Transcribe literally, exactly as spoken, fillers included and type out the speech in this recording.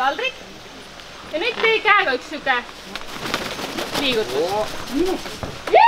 taldrik. Ja nüüd tee käega üks siuke liigutus.